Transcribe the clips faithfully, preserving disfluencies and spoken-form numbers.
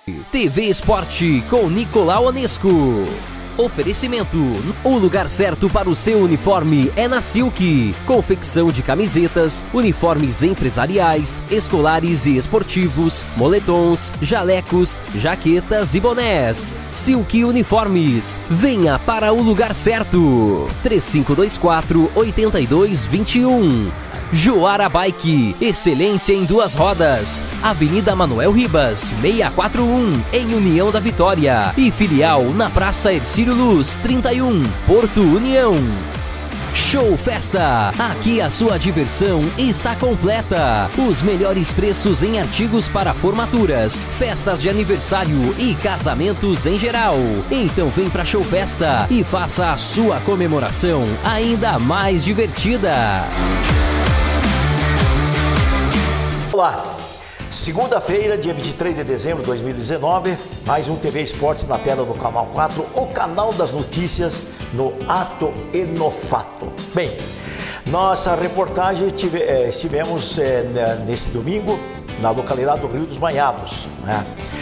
T V Esporte com Nicolau Onesco. Oferecimento: o lugar certo para o seu uniforme é na Silk. Confecção de camisetas, uniformes empresariais, escolares e esportivos, moletons, jalecos, jaquetas e bonés. Silk Uniformes. Venha para o lugar certo. três cinco dois quatro, oito dois dois um. Joara Bike, excelência em duas rodas. Avenida Manuel Ribas, seiscentos e quarenta e um, em União da Vitória. E filial na Praça Hercílio Luz, trinta e um, Porto União. Show Festa, aqui a sua diversão está completa. Os melhores preços em artigos para formaturas, festas de aniversário e casamentos em geral. Então vem pra Show Festa e faça a sua comemoração ainda mais divertida. Olá, segunda-feira, dia vinte e três de dezembro de dois mil e dezenove, mais um T V Esportes na tela do Canal quatro, o canal das notícias no ato e no fato. Bem, nossa reportagem tive, eh, estivemos eh, nesse domingo na localidade do Rio dos Banhados, né?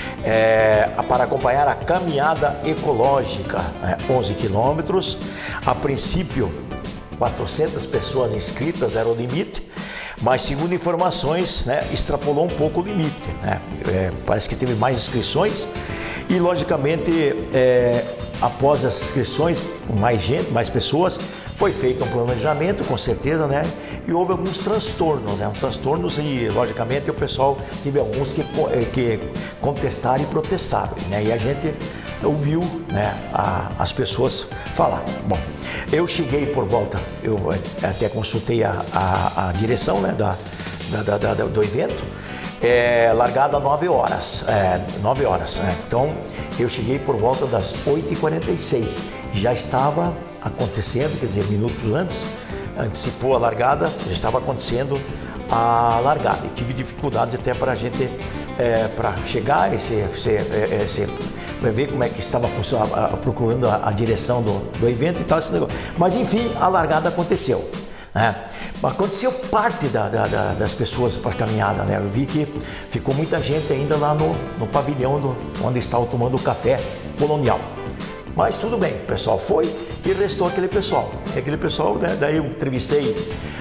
É, para acompanhar a caminhada ecológica, né? onze quilômetros, a princípio quatrocentas pessoas inscritas era o limite, mas segundo informações, né, extrapolou um pouco o limite, né? É, parece que teve mais inscrições e logicamente é, após as inscrições, mais gente, mais pessoas, foi feito um planejamento com certeza, né? E houve alguns transtornos, né? Uns transtornos e logicamente o pessoal teve alguns que, que contestaram e protestaram, né? E a gente ouviu, né, a, as pessoas falar. Bom, eu cheguei por volta, eu até consultei a, a, a direção, né, da, da, da, da, do evento, é, largada nove horas, é, nove horas, né? Então eu cheguei por volta das oito e quarenta e seis, já estava acontecendo, quer dizer, minutos antes, antecipou a largada, já estava acontecendo a largada e tive dificuldades até para a gente, é, para chegar e se, se, é, se ver como é que estava funcionando, procurando a, a direção do, do evento e tal, esse negócio. Mas enfim, a largada aconteceu, né? Aconteceu parte da, da, da, das pessoas para a caminhada, né? Eu vi que ficou muita gente ainda lá no, no pavilhão do, onde estavam tomando o café colonial. Mas tudo bem, o pessoal foi e restou aquele pessoal. E aquele pessoal, né? Daí eu entrevistei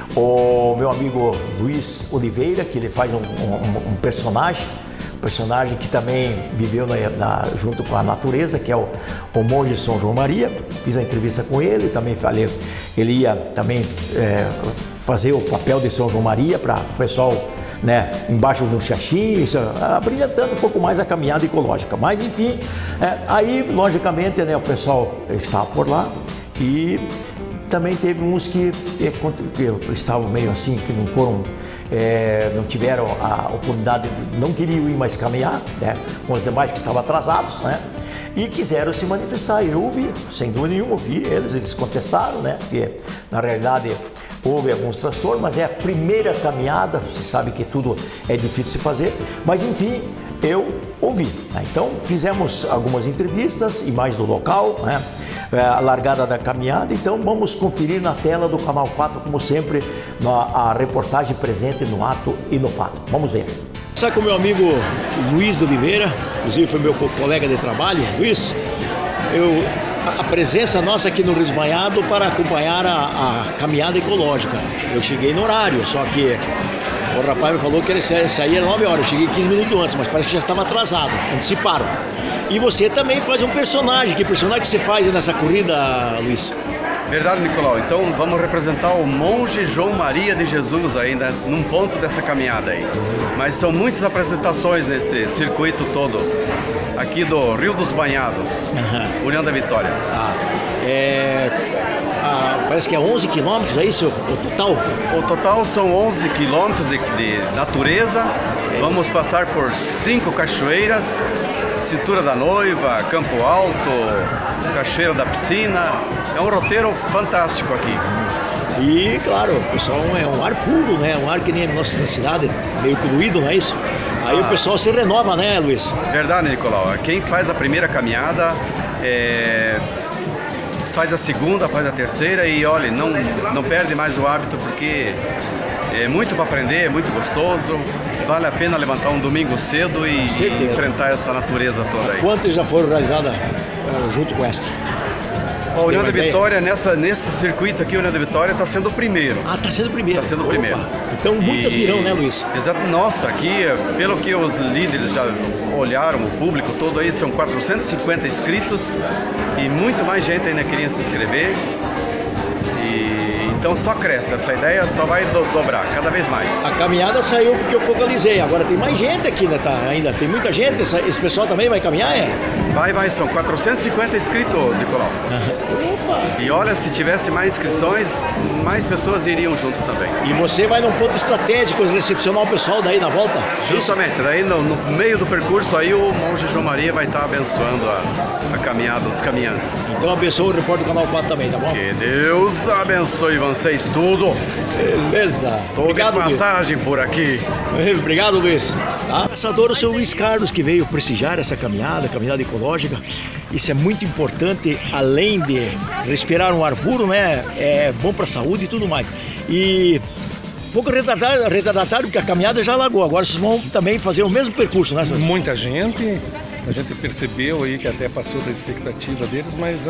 o meu amigo Luiz Oliveira, que ele faz um, um, um personagem, personagem que também viveu na, na, junto com a natureza, que é o, o monge São João Maria. Fiz a entrevista com ele, também falei, ele ia também é, fazer o papel de São João Maria para o pessoal, né, embaixo do xaxim, brilhantando um pouco mais a caminhada ecológica. Mas enfim, é, aí logicamente, né, o pessoal estava por lá e também teve uns que, que, que estavam meio assim, que não foram, é, não tiveram a oportunidade, de, não queriam ir mais caminhar, né, com os demais que estavam atrasados, né, e quiseram se manifestar. Eu ouvi, sem dúvida nenhuma, ouvi eles, eles contestaram, né, porque na realidade houve alguns transtornos, mas é a primeira caminhada, você sabe que tudo é difícil de fazer, mas enfim, eu ouvi, né? Então fizemos algumas entrevistas, imagens do local, né? A largada da caminhada, então vamos conferir na tela do Canal quatro, como sempre, na, a reportagem presente no ato e no fato. Vamos ver. Começar com o meu amigo Luiz Oliveira, inclusive foi meu colega de trabalho. Luiz, eu... a presença nossa aqui no Rio dos Banhados para acompanhar a, a caminhada ecológica. Eu cheguei no horário, só que o rapaz me falou que ele saía às nove horas, eu cheguei quinze minutos antes, mas parece que já estava atrasado, anteciparam. E você também faz um personagem, que personagem que você faz nessa corrida, Luiz? Verdade, Nicolau. Então vamos representar o monge João Maria de Jesus aí, né, num ponto dessa caminhada aí. Mas são muitas apresentações nesse circuito todo, aqui do Rio dos Banhados, uhum. União da Vitória. Ah, é, ah, parece que é onze quilômetros, é isso o total? O total são onze quilômetros de, de natureza, vamos passar por cinco cachoeiras, Cintura da Noiva, Campo Alto, Cachoeira da Piscina, é um roteiro fantástico aqui. E claro, pessoal, é um ar puro, né? Um ar que nem a nossa cidade, meio poluído, não é isso? Aí ah. o pessoal se renova, né, Luiz? Verdade, Nicolau. Quem faz a primeira caminhada é... faz a segunda, faz a terceira e olha, não, não perde mais o hábito, porque é muito para aprender, é muito gostoso. vale a pena levantar um domingo cedo e enfrentar essa natureza toda aí. Quantas já foram realizadas uh, junto com essa? A União da Vitória, nessa, nesse circuito aqui, a União da Vitória está sendo o primeiro. Ah, está sendo o primeiro. Está sendo o primeiro. Então muitas e, virão, né, Luiz? Exato. Nossa, aqui, pelo que os líderes já olharam, o público todo aí, são quatrocentos e cinquenta inscritos e muito mais gente ainda queria se inscrever. Então só cresce, essa ideia só vai do, dobrar cada vez mais. A caminhada saiu porque eu focalizei, agora tem mais gente aqui, né? Tá, ainda tem muita gente, esse, esse pessoal também vai caminhar, é? Vai, vai, são quatrocentos e cinquenta inscritos, Nicolau. Opa! E olha, se tivesse mais inscrições, mais pessoas iriam junto também. E você vai num ponto estratégico recepcionar o pessoal daí na volta? Justamente, daí no, no meio do percurso aí o monge João Maria vai estar abençoando a, a caminhada dos caminhantes. Então abençoa o repórter do Canal quatro também, tá bom? Que Deus abençoe vocês tudo. Beleza. Tô Obrigado, de passagem Luiz. Por aqui. Obrigado, Luiz. Tá? Caçador, o seu Luiz Carlos, que veio prestigiar essa caminhada, caminhada ecológica. Isso é muito importante, além de respirar um ar puro, né? É bom para a saúde e tudo mais. E pouco retardatário, retardatário, porque a caminhada já largou. Agora vocês vão também fazer o mesmo percurso, né, senhor? Muita gente. A gente percebeu aí que até passou da expectativa deles, mas a,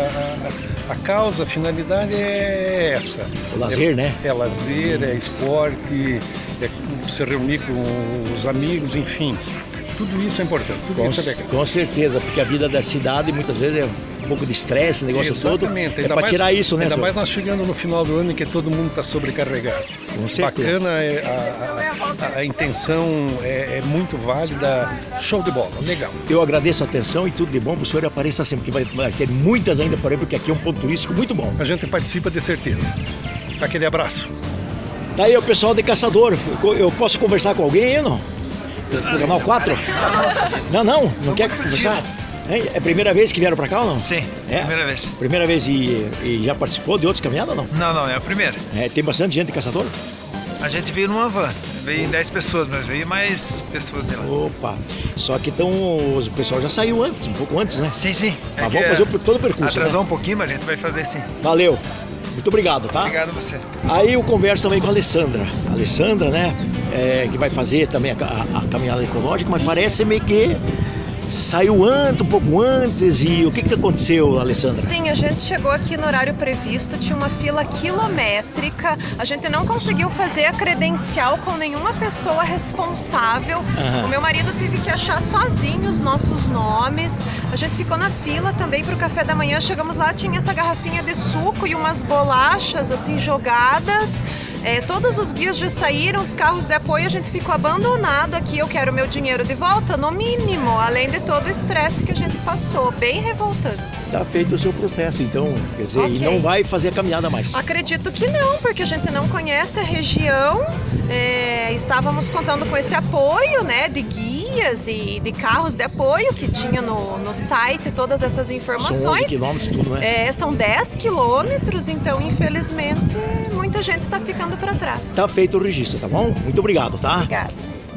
a, a causa, a finalidade é essa. O lazer, é, né? É lazer, é esporte, é se reunir com os amigos, enfim. Tudo isso é importante, tudo com, isso é legal. Com certeza, porque a vida da cidade muitas vezes é um pouco de estresse, negócio Exatamente. todo. É para tirar isso, né, Ainda senhor? mais nós chegando no final do ano em que todo mundo está sobrecarregado. Com certeza. Bacana, é, a, a, a intenção é, é muito válida, show de bola, legal. Eu agradeço a atenção e tudo de bom para o senhor apareça sempre, que vai, vai ter muitas ainda por aí, porque aqui é um ponto turístico muito bom. A gente participa de certeza. Aquele abraço. Tá aí o pessoal de Caçador, eu posso conversar com alguém aí ou não? Do Canal quatro? Não, não, não quer conversar? É a primeira vez que vieram pra cá ou não? Sim, é? primeira vez. Primeira vez e, e já participou de outras caminhadas ou não? Não, não, é a primeira. É, tem bastante gente de Caçador? A gente veio numa van, veio dez pessoas, mas veio mais pessoas de lá. Opa, só que então o pessoal já saiu antes, um pouco antes, né? Sim, sim. Mas é vamos fazer o, todo o percurso, atrasou né? um pouquinho, mas a gente vai fazer sim. Valeu, muito obrigado, tá? Obrigado a você. Aí eu converso também com a Alessandra. A Alessandra, né, é, que vai fazer também a, a, a caminhada ecológica, mas parece meio que saiu antes, um pouco antes. E o que que aconteceu, Alessandra? Sim, a gente chegou aqui no horário previsto, tinha uma fila quilométrica, a gente não conseguiu fazer a credencial com nenhuma pessoa responsável. Uhum. O meu marido teve que achar sozinho os nossos nomes, a gente ficou na fila também para o café da manhã, chegamos lá, tinha essa garrafinha de suco e umas bolachas assim jogadas. É, todos os guias já saíram, os carros de apoio, a gente ficou abandonado aqui. Eu quero meu dinheiro de volta, no mínimo, além de todo o estresse que a gente passou, bem revoltante. Tá feito o seu processo, então, quer dizer, okay. E não vai fazer a caminhada mais? Acredito que não, porque a gente não conhece a região, é, estávamos contando com esse apoio, né, de guias e de carros de apoio que tinha no, no site, todas essas informações. São onze quilômetros tudo, né? É, são dez quilômetros, então, infelizmente, muita gente está ficando para trás. Tá feito o registro, tá bom? Muito obrigado, tá? Obrigada.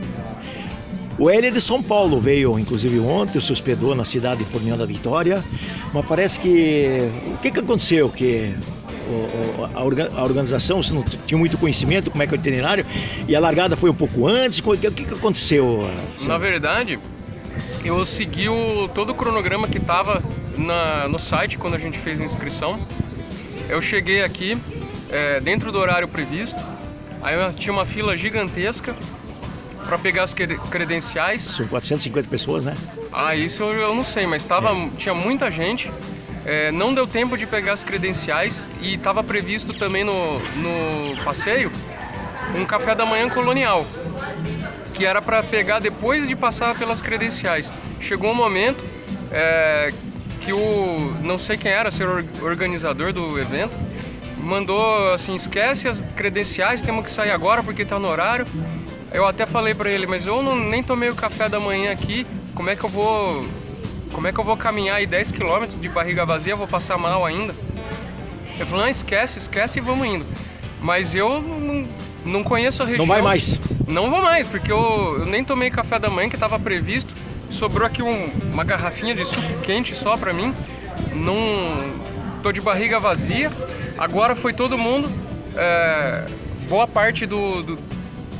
O Hélio de São Paulo veio, inclusive, ontem, se hospedou na cidade de União da Vitória, mas parece que... O que que aconteceu? Que o, a, a organização, você não tinha muito conhecimento como é que é o itinerário, e a largada foi um pouco antes, o que que aconteceu? Assim? Na verdade, eu segui o, todo o cronograma que estava no site quando a gente fez a inscrição. Eu cheguei aqui é, dentro do horário previsto, aí tinha uma fila gigantesca para pegar as credenciais. São quatrocentas e cinquenta pessoas, né? Ah, isso eu, eu não sei, mas tava, é. tinha muita gente. É, não deu tempo de pegar as credenciais e estava previsto também no, no passeio um café da manhã colonial, que era para pegar depois de passar pelas credenciais. Chegou um momento é, que o, não sei quem era, ser organizador do evento, mandou assim, esquece as credenciais, temos que sair agora porque está no horário. Eu até falei para ele, mas eu não, nem tomei o café da manhã aqui, como é que eu vou, como é que eu vou caminhar aí dez quilômetros de barriga vazia, vou passar mal ainda? Ele falou, não, esquece, esquece e vamos indo. Mas eu não, não conheço a região. Não vai mais? Não vou mais, porque eu, eu nem tomei café da manhã que estava previsto, sobrou aqui um, uma garrafinha de suco quente só para mim, não, tô de barriga vazia. Agora foi todo mundo, é, boa parte do, do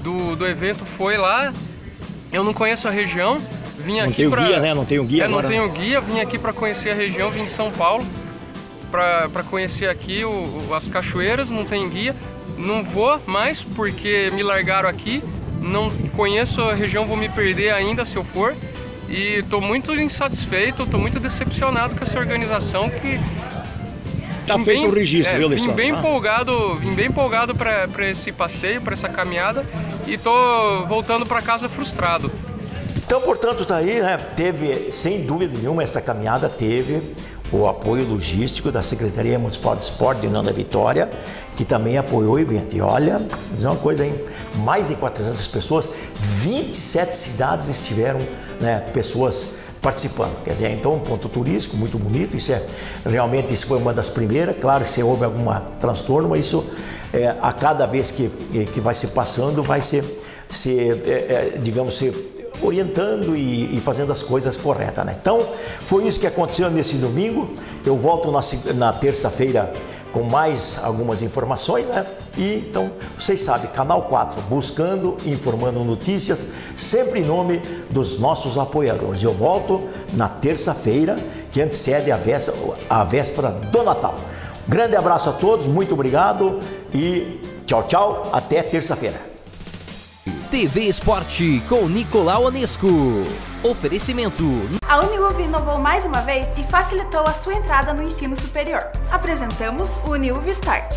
do, do evento foi lá. Eu não conheço a região, vim não aqui tenho pra... guia, né? Não tenho guia é, agora. não tenho guia, vim aqui para conhecer a região, vim de São Paulo para conhecer aqui o, o, as cachoeiras, não tem guia. Não vou mais porque me largaram aqui, não conheço a região, vou me perder ainda se eu for. E estou muito insatisfeito, estou muito decepcionado com essa organização que... Tá feito bem, o registro, é, viu, vim Alexandre? bem ah. empolgado, vim bem empolgado para esse passeio, para essa caminhada e tô voltando para casa frustrado. Então, portanto, tá aí, né? Teve, sem dúvida nenhuma, essa caminhada teve o apoio logístico da Secretaria Municipal de Esporte de União da Vitória, que também apoiou o evento. E olha, vou dizer uma coisa, hein? Mais de quatrocentas pessoas, vinte e sete cidades estiveram, né, pessoas participando. Quer dizer, então um ponto turístico muito bonito, isso é realmente, isso foi uma das primeiras. Claro, se houve algum transtorno, mas isso é, a cada vez que, que vai se passando, vai ser, ser é, é, digamos, ser orientando e, e fazendo as coisas corretas, né? Então, foi isso que aconteceu nesse domingo. Eu volto na, na terça-feira com mais algumas informações, né? E então, vocês sabem, Canal quatro, buscando e informando notícias, sempre em nome dos nossos apoiadores. Eu volto na terça-feira, que antecede a véspera, a véspera do Natal. Grande abraço a todos, muito obrigado e tchau, tchau, até terça-feira. T V Esporte com Nicolau Onesco. Oferecimento. A Uniuv inovou mais uma vez e facilitou a sua entrada no ensino superior. Apresentamos o Uniuv Start.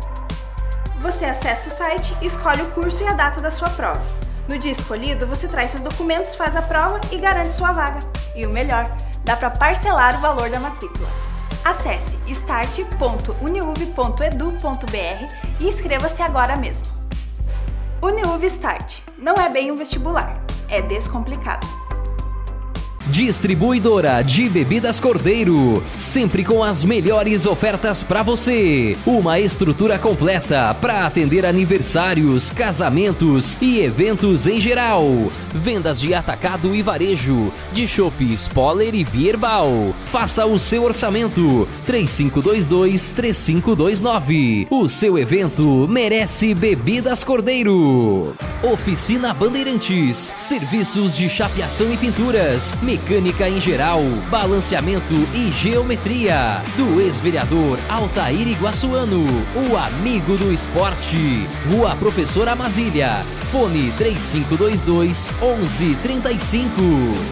Você acessa o site, escolhe o curso e a data da sua prova. No dia escolhido, você traz seus documentos, faz a prova e garante sua vaga. E o melhor, dá para parcelar o valor da matrícula. Acesse start ponto uniuv ponto edu ponto br e inscreva-se agora mesmo. Uniuv Start. Não é bem um vestibular, é descomplicado. Distribuidora de Bebidas Cordeiro, sempre com as melhores ofertas para você. Uma estrutura completa para atender aniversários, casamentos e eventos em geral. Vendas de atacado e varejo, de chopes, Poller e Bierbal. Faça o seu orçamento, três cinco dois dois, três cinco dois nove. O seu evento merece Bebidas Cordeiro. Oficina Bandeirantes, serviços de chapeação e pinturas, mecânica em geral, balanceamento e geometria. Do ex-vereador Altair Iguaçuano, o amigo do esporte. Rua Professor Amazília. Fone três cinco dois dois, onze trinta e cinco.